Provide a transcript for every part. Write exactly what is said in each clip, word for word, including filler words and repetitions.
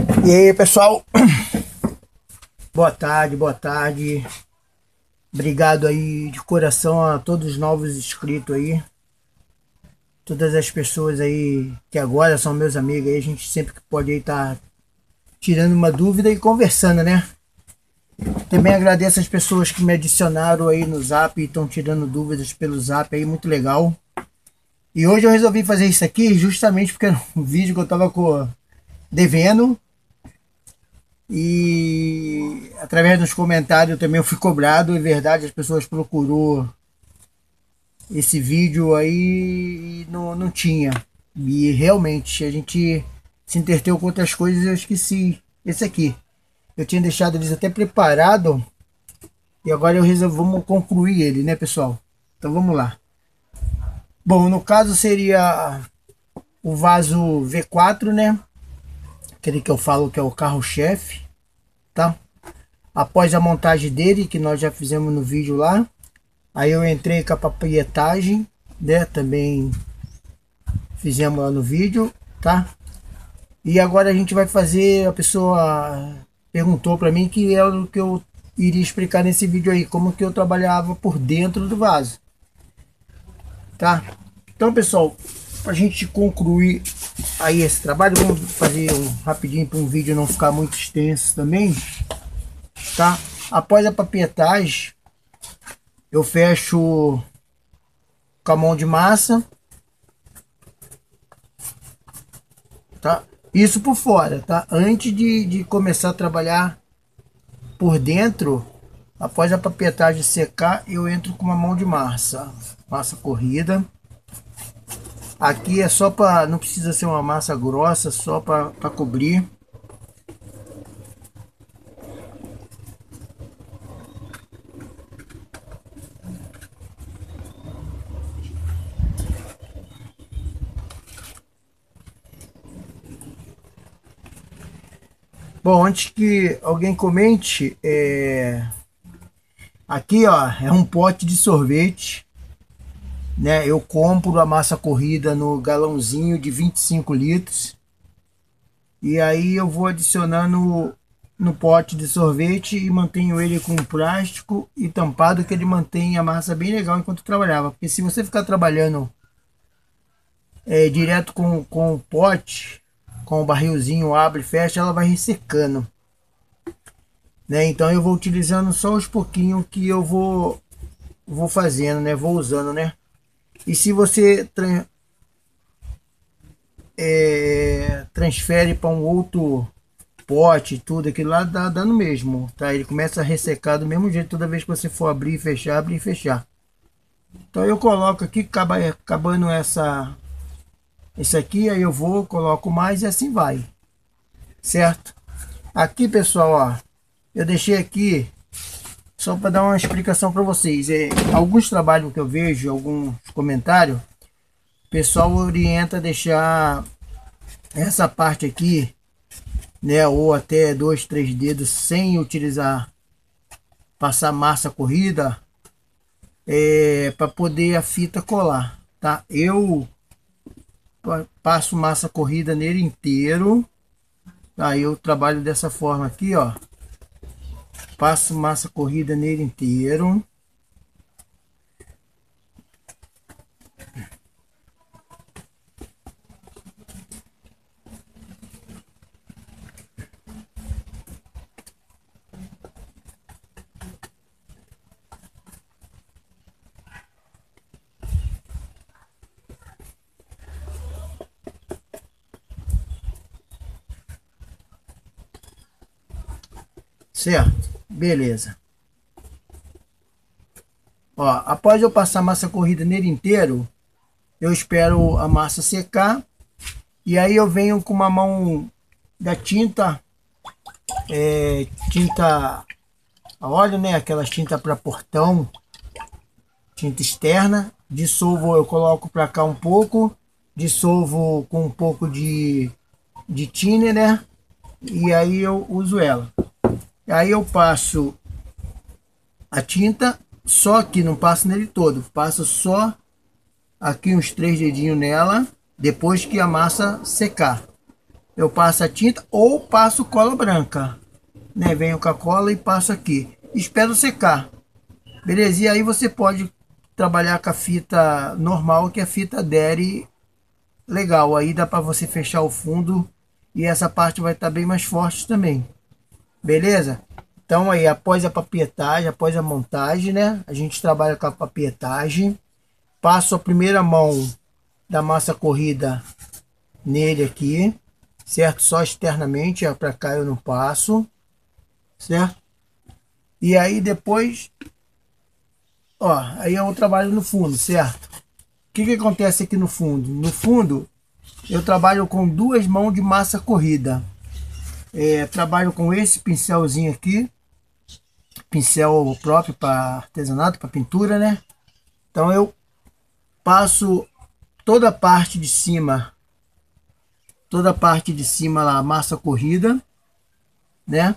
E aí, pessoal, boa tarde, boa tarde. Obrigado aí de coração a todos os novos inscritos aí, todas as pessoas aí que agora são meus amigos aí, a gente sempre que pode aí tá tirando uma dúvida e conversando, né? Também agradeço as pessoas que me adicionaram aí no Zap e estão tirando dúvidas pelo Zap aí, muito legal. E hoje eu resolvi fazer isso aqui justamente porque era um vídeo que eu tava com, devendo. E através dos comentários também eu fui cobrado, é verdade, as pessoas procurou esse vídeo aí e não, não tinha. E realmente a gente se entreteu com outras coisas e eu esqueci esse aqui. Eu tinha deixado eles até preparado e agora eu resolvi, vamos concluir ele, né, pessoal? Então vamos lá. Bom, no caso seria o vaso V quatro, né? Aquele que eu falo que é o carro-chefe, tá? Após a montagem dele, que nós já fizemos no vídeo lá, aí eu entrei com a papietagem, né? Também fizemos lá no vídeo, tá? E agora a gente vai fazer, a pessoa perguntou para mim que é o que eu iria explicar nesse vídeo aí, como que eu trabalhava por dentro do vaso, tá? Então, pessoal, para a gente concluir aí esse trabalho, vamos fazer um rapidinho para um vídeo não ficar muito extenso também, tá? Após a papietagem, eu fecho com a mão de massa, tá? Isso por fora, tá? Antes de, de começar a trabalhar por dentro, após a papietagem secar, eu entro com uma mão de massa, massa corrida. Aqui é só para, não precisa ser uma massa grossa, só para cobrir. Bom, antes que alguém comente, é... aqui ó, é um pote de sorvete, né? Eu compro a massa corrida no galãozinho de vinte e cinco litros. E aí eu vou adicionando no pote de sorvete e mantenho ele com plástico e tampado, que ele mantém a massa bem legal enquanto trabalhava. Porque se você ficar trabalhando é, direto com, com o pote, com o barrilzinho, abre e fecha, ela vai ressecando, né? Então eu vou utilizando só os pouquinhos que eu vou vou fazendo, né? Vou usando, né? E se você tra é, transfere para um outro pote, tudo aquilo lá dá dano mesmo, tá? Ele começa a ressecar do mesmo jeito toda vez que você for abrir e fechar, abrir e fechar. Então eu coloco aqui, acaba, acabando essa esse aqui, aí eu vou, coloco mais e assim vai, certo? Aqui, pessoal, ó, eu deixei aqui só para dar uma explicação para vocês. É, alguns trabalhos que eu vejo, alguns comentários, o pessoal orienta a deixar essa parte aqui, né, ou até dois, três dedos sem utilizar, passar massa corrida, é, para poder a fita colar, tá? Eu passo massa corrida nele inteiro. Aí eu trabalho dessa forma aqui, ó. Passo massa corrida nele inteiro. Certo? Beleza. Ó, após eu passar massa corrida nele inteiro, eu espero a massa secar. E aí eu venho com uma mão da tinta, é, tinta a óleo, né? Aquela tinta para portão, tinta externa. Dissolvo, eu coloco para cá um pouco, dissolvo com um pouco de, de thinner, né? E aí eu uso ela. Aí eu passo a tinta, só que não passo nele todo, passo só aqui uns três dedinhos nela, depois que a massa secar. eu passo a tinta ou passo cola branca, né? Venho com a cola e passo aqui. Espero secar. Beleza? E aí você pode trabalhar com a fita normal, que é a fita adere legal. Aí dá para você fechar o fundo e essa parte vai estar bem mais forte também. Beleza? Então aí, após a papietagem, após a montagem, né? A gente trabalha com a papietagem. Passo a primeira mão da massa corrida nele aqui, certo? Só externamente, para cá eu não passo, certo? E aí depois, ó, aí eu trabalho no fundo, certo? O que que acontece aqui no fundo? No fundo, eu trabalho com duas mãos de massa corrida. É, trabalho com esse pincelzinho aqui, pincel próprio para artesanato, para pintura, né? Então eu passo toda a parte de cima, toda a parte de cima lá, massa corrida, né?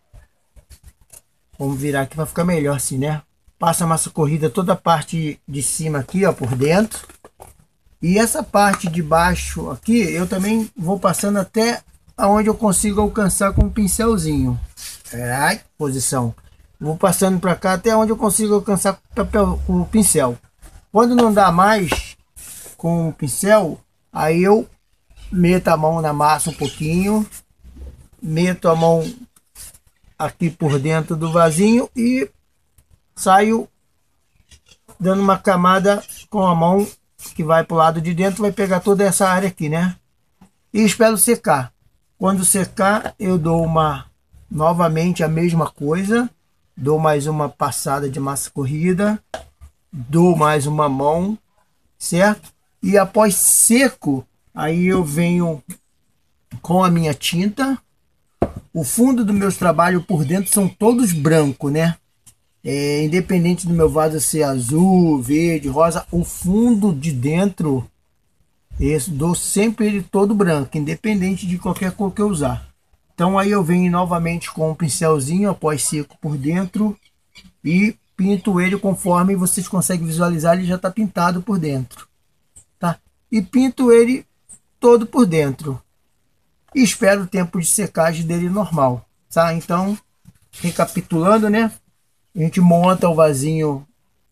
Vamos virar aqui para ficar melhor assim, né? Passa a massa corrida toda a parte de cima aqui, ó, por dentro. E essa parte de baixo aqui, eu também vou passando até aonde eu consigo alcançar com o pincelzinho. Ai, posição. Vou passando para cá até onde eu consigo alcançar com o pincel. Quando não dá mais com o pincel, aí eu meto a mão na massa um pouquinho, meto a mão aqui por dentro do vasinho e saio dando uma camada com a mão que vai para o lado de dentro, vai pegar toda essa área aqui, né? E espero secar. Quando secar, eu dou uma novamente a mesma coisa, dou mais uma passada de massa corrida, dou mais uma mão, certo? E após seco, aí eu venho com a minha tinta. O fundo dos meus trabalhos por dentro são todos brancos, né? É, independente do meu vaso ser azul, verde, rosa, o fundo de dentro, esse, dou sempre ele todo branco, independente de qualquer cor que eu usar. Então aí eu venho novamente com um pincelzinho após seco por dentro e pinto ele conforme vocês conseguem visualizar, ele já está pintado por dentro, tá? E pinto ele todo por dentro. E espero o tempo de secagem dele normal, tá? Então, recapitulando, né? A gente monta o vasinho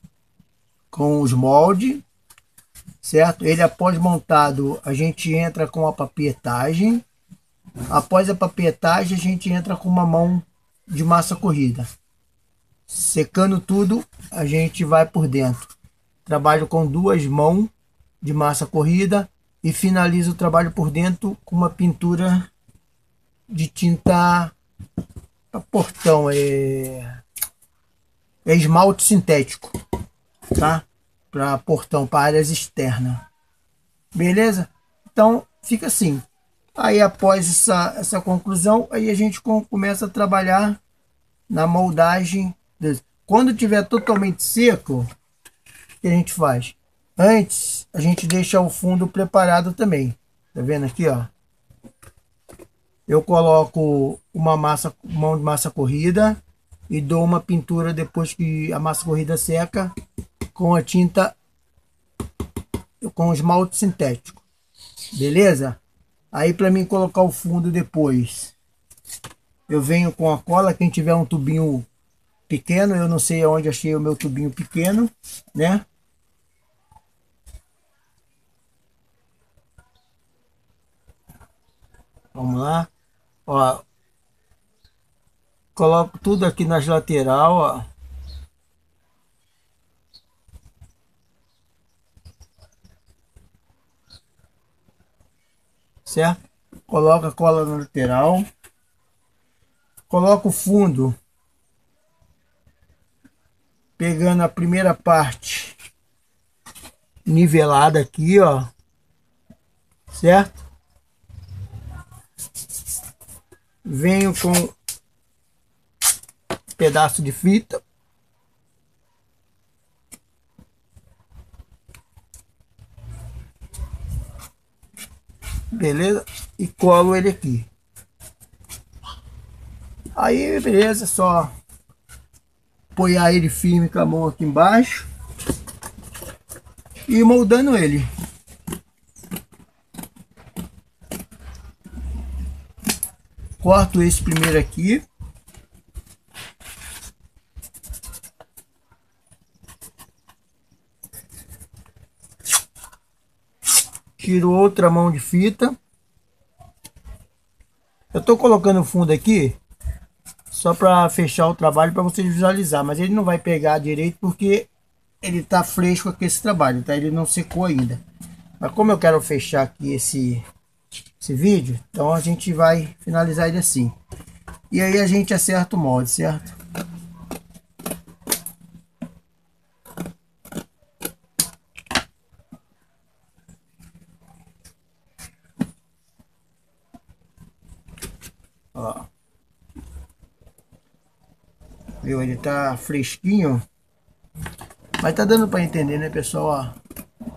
com os moldes, certo? Ele após montado, a gente entra com a papietagem. Após a papietagem, a gente entra com uma mão de massa corrida. Secando tudo, a gente vai por dentro. Trabalho com duas mãos de massa corrida e finalizo o trabalho por dentro com uma pintura de tinta para portão, é, é esmalte sintético, tá? Para portão, para áreas externas. Beleza? Então fica assim. Aí após essa, essa conclusão, aí a gente com, começa a trabalhar na moldagem. Quando tiver totalmente seco, o que a gente faz? Antes, a gente deixa o fundo preparado também. Tá vendo aqui, ó? Eu coloco uma massa, mão de massa corrida e dou uma pintura depois que a massa corrida seca com a tinta, com esmalte sintético. Beleza? Aí para mim colocar o fundo depois, eu venho com a cola. Quem tiver um tubinho pequeno, eu não sei onde achei o meu tubinho pequeno, né? Vamos lá, ó, coloco tudo aqui nas lateral, ó. Certo? Coloco a cola na lateral, coloco o fundo, pegando a primeira parte nivelada aqui, ó, certo? Venho com um pedaço de fita, beleza? E colo ele aqui. Aí, beleza, só apoiar ele firme com a mão aqui embaixo e moldando ele. corto esse primeiro aqui. Tiro outra mão de fita. Eu tô colocando o fundo aqui só para fechar o trabalho, para vocês visualizar, mas ele não vai pegar direito porque ele tá fresco aqui esse trabalho, tá? Ele não secou ainda. Mas como eu quero fechar aqui esse esse vídeo, então a gente vai finalizar ele assim. E aí a gente acerta o molde, certo? Ó. Viu? Ele tá fresquinho. Mas tá dando para entender, né, pessoal? Ó.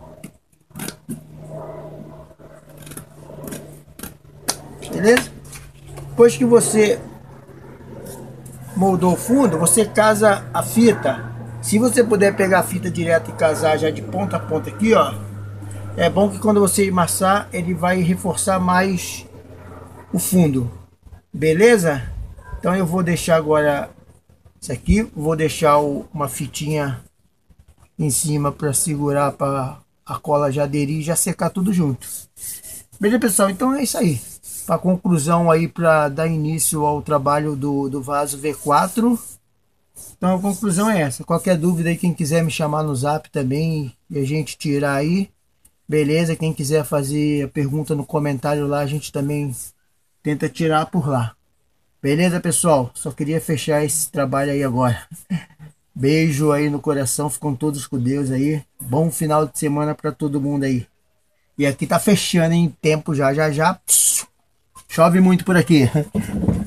Beleza? Depois que você moldou o fundo, você casa a fita. Se você puder pegar a fita direto e casar já de ponta a ponta aqui, ó, é bom que quando você amassar, ele vai reforçar mais o fundo. Beleza? Então eu vou deixar agora isso aqui, vou deixar o, uma fitinha em cima para segurar, para a cola já aderir e já secar tudo junto. Beleza, pessoal? Então é isso aí. Para conclusão aí, para dar início ao trabalho do, do vaso V quatro. Então a conclusão é essa. Qualquer dúvida aí, quem quiser me chamar no zap também e a gente tirar aí. Beleza? Quem quiser fazer a pergunta no comentário lá, a gente também tenta tirar por lá. Beleza, pessoal? Só queria fechar esse trabalho aí agora. Beijo aí no coração. Ficam todos com Deus aí. Bom final de semana para todo mundo aí. E aqui tá fechando em tempo já, já, já. Chove muito por aqui.